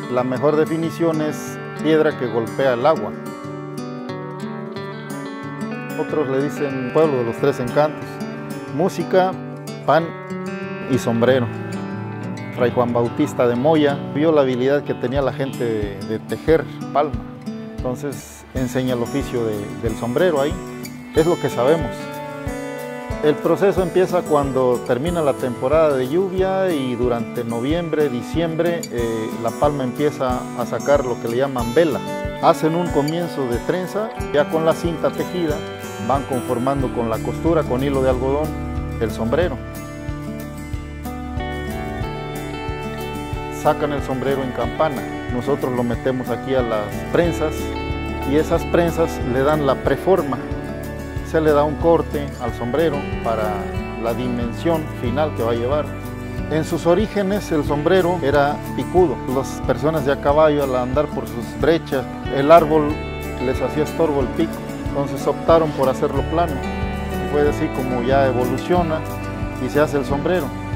La mejor definición es piedra que golpea el agua. Otros le dicen pueblo de los tres encantos. Música, pan y sombrero. Fray Juan Bautista de Moya vio la habilidad que tenía la gente de tejer palma. Entonces enseña el oficio del sombrero ahí. Es lo que sabemos. El proceso empieza cuando termina la temporada de lluvia y durante noviembre, diciembre, la palma empieza a sacar lo que le llaman vela. Hacen un comienzo de trenza, ya con la cinta tejida, van conformando con la costura, con hilo de algodón, el sombrero. Sacan el sombrero en campana, nosotros lo metemos aquí a las prensas y esas prensas le dan la preforma. Se le da un corte al sombrero para la dimensión final que va a llevar. En sus orígenes el sombrero era picudo. Las personas de a caballo al andar por sus brechas, el árbol les hacía estorbo el pico, entonces optaron por hacerlo plano. Y fue así como ya evoluciona y se hace el sombrero.